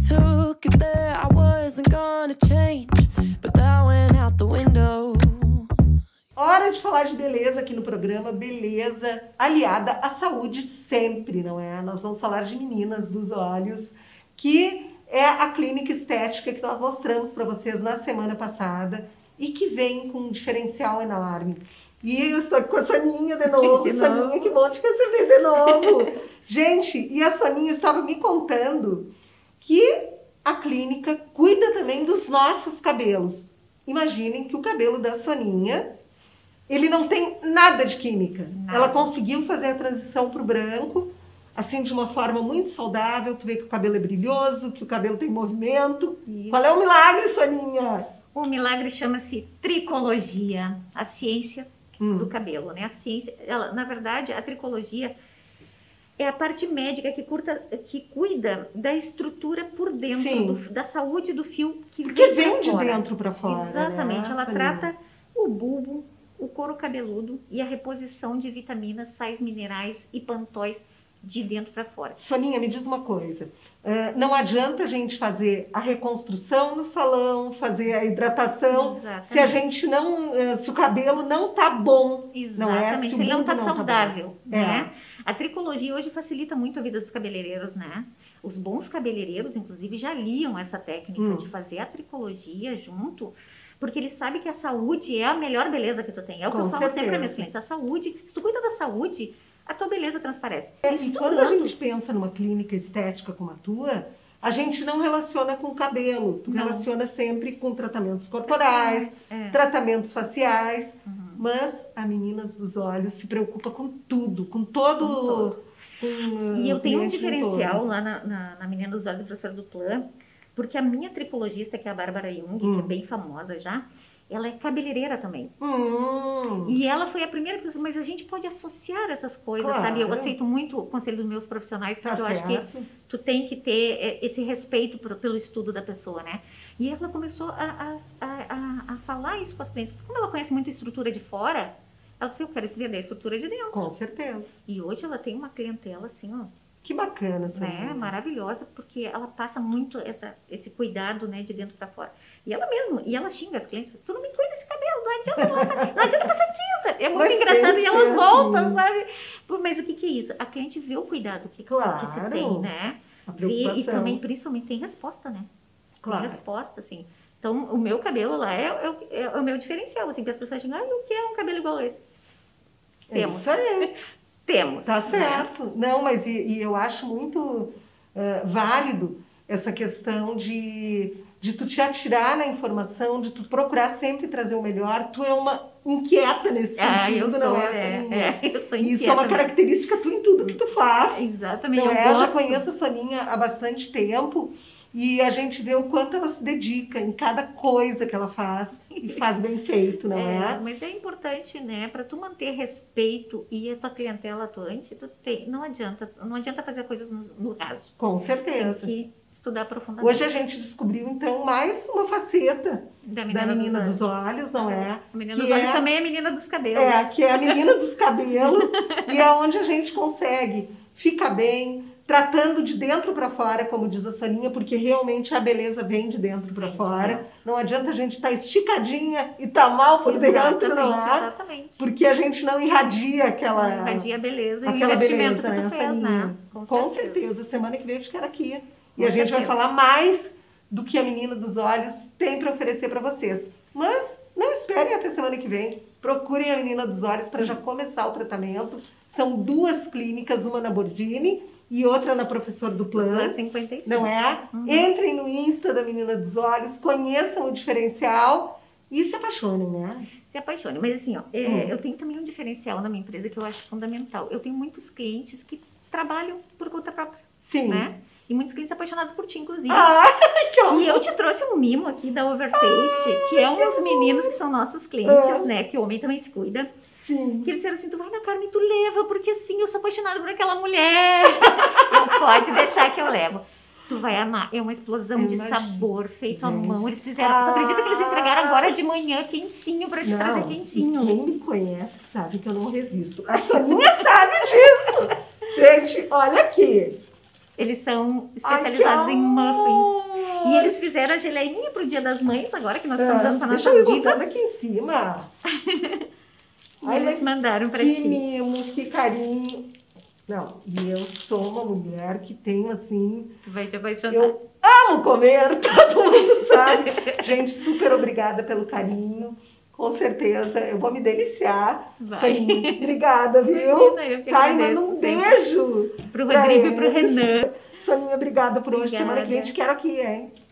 took it there, I wasn't gonna change, but that went out the window. Hora de falar de beleza aqui no programa, beleza aliada à saúde sempre, não é? Nós vamos falar de Meninas dos Olhos, que é a clínica estética que nós mostramos para vocês na semana passada e que vem com um diferencial enorme. E eu estou com a Soninha de novo. Soninha, que bom te receber de novo. Gente, e a Soninha estava me contando que a clínica cuida também dos nossos cabelos. Imaginem que o cabelo da Soninha, ele não tem nada de química. Nada. Ela conseguiu fazer a transição para o branco, assim, de uma forma muito saudável. Tu vê que o cabelo é brilhoso, que o cabelo tem movimento. Isso. Qual é o milagre, Soninha? O milagre chama-se tricologia, a ciência do cabelo, né? A ciência, ela, na verdade, a tricologia é a parte médica que cuida da estrutura por dentro, da saúde do fio que vem de dentro para fora. Exatamente, né? Ela trata o bulbo, o couro cabeludo e a reposição de vitaminas, sais minerais e pantóis de dentro para fora. Soninha, me diz uma coisa. Não adianta a gente fazer a reconstrução no salão, fazer a hidratação, se a gente não, se o cabelo não tá bom. Exatamente, não é? Se ele não tá saudável, né? A tricologia hoje facilita muito a vida dos cabeleireiros, né? Os bons cabeleireiros, inclusive, já aliam essa técnica de fazer a tricologia junto, porque eles sabem que a saúde é a melhor beleza que tu tem. É o que eu falo sempre para minhas clientes. A saúde, se tu cuida da saúde, a tua beleza transparece. E quando a gente pensa numa clínica estética como a tua, a gente não relaciona com o cabelo. Tu relaciona sempre com tratamentos corporais, tratamentos faciais. Mas a Meninas dos Olhos se preocupa com tudo, com todo... E eu tenho um diferencial lá na Menina dos Olhos, professora do Plan, porque a minha tricologista, que é a Bárbara Jung, que é bem famosa já, ela é cabeleireira também. E ela foi a primeira pessoa, mas a gente pode associar essas coisas, sabe? Eu aceito muito o conselho dos meus profissionais, porque eu acho que tu tem que ter esse respeito pelo estudo da pessoa, né? E ela começou a falar isso com as clientes. Como ela conhece muito a estrutura de fora, ela disse, eu quero entender a estrutura de dentro. Com certeza. E hoje ela tem uma clientela assim, ó. Que bacana, né? Maravilhosa, porque ela passa muito esse cuidado, né, de dentro para fora. E ela mesma, e ela xinga as clientes, tu não me cuida desse cabelo, não adianta passar tinta. É muito engraçado, e elas voltam, sabe? Mas o que é isso? A cliente vê o cuidado que se tem, né? E também, principalmente, tem resposta, né? Tem resposta, assim. Então, o meu cabelo lá é o meu diferencial, assim, que as pessoas xingam, eu quero um cabelo igual a esse. Temos. Isso aí. Temos. Tá certo. Né? Não, mas eu acho muito válido essa questão de tu te atirar na informação, de tu procurar sempre trazer o melhor. Tu é uma inquieta nesse sentido, não é? Eu sou inquieta. Isso é uma característica tua em tudo que tu faz. Exatamente. Não é? Eu já conheço a Soninha há bastante tempo e a gente vê o quanto ela se dedica em cada coisa que ela faz e faz bem feito, não é? Mas é importante, né? Para tu manter respeito e a tua clientela atuante, não adianta fazer coisas no raso. Com certeza. Tem que estudar profundamente. Hoje a gente descobriu, então, mais uma faceta da Menina dos Olhos, não é? A Menina dos Olhos também é a Menina dos Cabelos. Que é a Menina dos Cabelos e é onde a gente consegue ficar bem, tratando de dentro para fora, como diz a Soninha, porque realmente a beleza vem de dentro para fora. Não adianta a gente estar esticadinha e estar mal por dentro, não é? Exatamente. Porque a gente não irradia aquela... Irradia a beleza e o investimento que tu fez, né? Com certeza. Semana que vem a gente quer aqui. E a gente vai falar mais do que a Menina dos Olhos tem para oferecer para vocês. Mas não esperem até semana que vem. Procurem a Menina dos Olhos para já começar o tratamento. São 2 clínicas, uma na Bordini e outra na Professor do Plan. 55. Não é? Entrem no Insta da Menina dos Olhos, conheçam o diferencial e se apaixonem, né? Se apaixonem. Mas assim, ó, eu tenho também um diferencial na minha empresa que eu acho fundamental. Eu tenho muitos clientes que trabalham por conta própria. Sim. Né? E muitos clientes apaixonados por ti, inclusive. E eu te trouxe um mimo aqui da Overtaste, que é uns meninos que são nossos clientes, né? Que o homem também se cuida. Sim. Que eles disseram assim, tu vai na Carmen e tu leva, porque assim, eu sou apaixonada por aquela mulher. Não pode deixar que eu levo. Tu vai amar. É uma explosão de sabor feito à mão. Eles fizeram. Tu acredita que eles entregaram agora de manhã quentinho pra te trazer quentinho? E quem me conhece sabe que eu não resisto. A Soninha sabe disso. Gente, olha aqui. Eles são especializados em muffins. E eles fizeram a geleinha pro Dia das Mães, agora que nós estamos dando para deixa nossas eu divas. aqui em cima. E eles mandaram para ti. ti. Que mimo, que carinho. Não, e eu sou uma mulher que tenho assim... Tu vai te apaixonar. Eu amo comer, todo mundo sabe. Gente, super obrigada pelo carinho. Com certeza, eu vou me deliciar. Soninha, obrigada, viu? Imagina, eu que Tá, e manda um beijo. Pro Rodrigo e pro Renan. Soninha, obrigada por hoje. Obrigada. Semana que vem te quero aqui, hein?